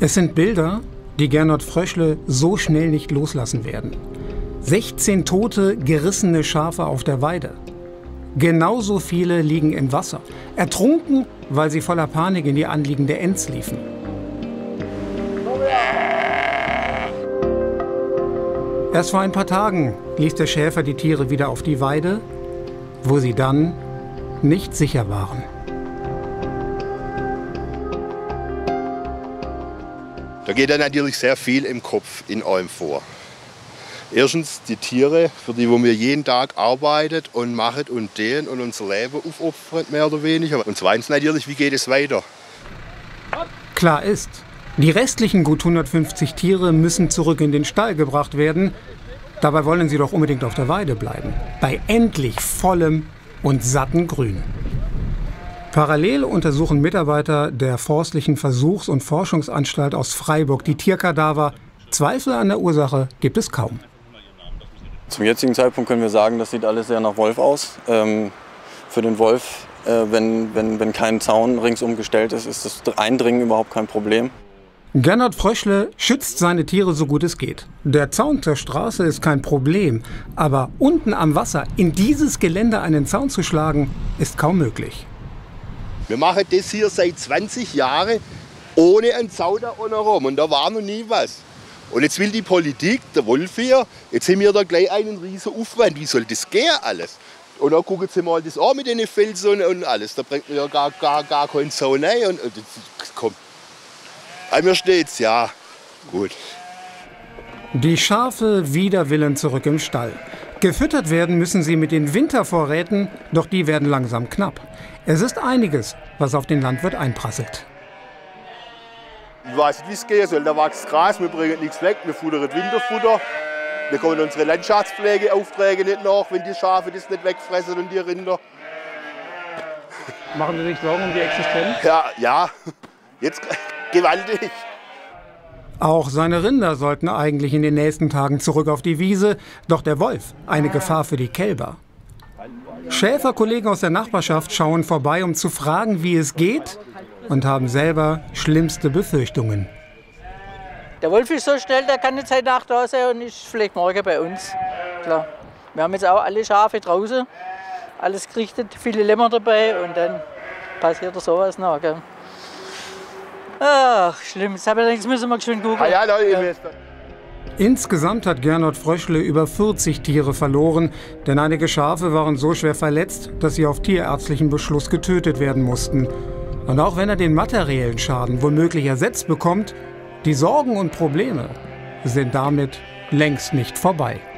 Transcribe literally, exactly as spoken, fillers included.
Es sind Bilder, die Gernot Fröschle so schnell nicht loslassen werden. sechzehn tote, gerissene Schafe auf der Weide. Genauso viele liegen im Wasser, ertrunken, weil sie voller Panik in die anliegende Enz liefen. Erst vor ein paar Tagen ließ der Schäfer die Tiere wieder auf die Weide, wo sie dann nicht sicher waren. Da geht dann natürlich sehr viel im Kopf in einem vor. Erstens die Tiere, für die wo wir jeden Tag arbeiten und machen und denen und unser Leben aufopfern, mehr oder weniger. Und zweitens natürlich, wie geht es weiter? Klar ist, die restlichen gut hundertfünfzig Tiere müssen zurück in den Stall gebracht werden. Dabei wollen sie doch unbedingt auf der Weide bleiben. Bei endlich vollem und satten Grün. Parallel untersuchen Mitarbeiter der Forstlichen Versuchs- und Forschungsanstalt aus Freiburg die Tierkadaver. Zweifel an der Ursache gibt es kaum. Zum jetzigen Zeitpunkt können wir sagen, das sieht alles sehr nach Wolf aus. Ähm, für den Wolf, äh, wenn, wenn, wenn kein Zaun ringsum gestellt ist, ist das Eindringen überhaupt kein Problem. Gernot Fröschle schützt seine Tiere so gut es geht. Der Zaun zur Straße ist kein Problem, aber unten am Wasser in dieses Gelände einen Zaun zu schlagen, ist kaum möglich. Wir machen das hier seit zwanzig Jahren ohne einen Zaun da unten rum und da war noch nie was. Und jetzt will die Politik, der Wolf hier, jetzt haben wir da gleich einen riesen Aufwand. Wie soll das gehen alles? Und dann gucken Sie mal das an mit den Felsen und alles. Da bringt man ja gar, gar, gar keinen Zaun rein. Und, und komm. An mir steht's, ja. Gut. Die Schafe wider Willen zurück im Stall. Gefüttert werden müssen sie mit den Wintervorräten, doch die werden langsam knapp. Es ist einiges, was auf den Landwirt einprasselt. Ich weiß nicht, wie es gehen soll. Da wächst Gras, wir bringen nichts weg, wir futtern Winterfutter. Wir kommen unsere Landschaftspflegeaufträge nicht nach, wenn die Schafe das nicht wegfressen und die Rinder. Machen Sie sich Sorgen um die Existenz? Ja, ja, jetzt gewaltig. Auch seine Rinder sollten eigentlich in den nächsten Tagen zurück auf die Wiese. Doch der Wolf, eine Gefahr für die Kälber. Schäferkollegen aus der Nachbarschaft schauen vorbei, um zu fragen, wie es geht, und haben selber schlimmste Befürchtungen. Der Wolf ist so schnell, der kann jetzt heute Nacht da sein und ist vielleicht morgen bei uns. Klar. Wir haben jetzt auch alle Schafe draußen, alles gerichtet, viele Lämmer dabei und dann passiert sowas noch. Gell? Ach, schlimm. Jetzt müssen wir schön gucken. Ah, ja, Leute, Insgesamt hat Gernot Fröschle über vierzig Tiere verloren, denn einige Schafe waren so schwer verletzt, dass sie auf tierärztlichen Beschluss getötet werden mussten. Und auch wenn er den materiellen Schaden womöglich ersetzt bekommt, die Sorgen und Probleme sind damit längst nicht vorbei.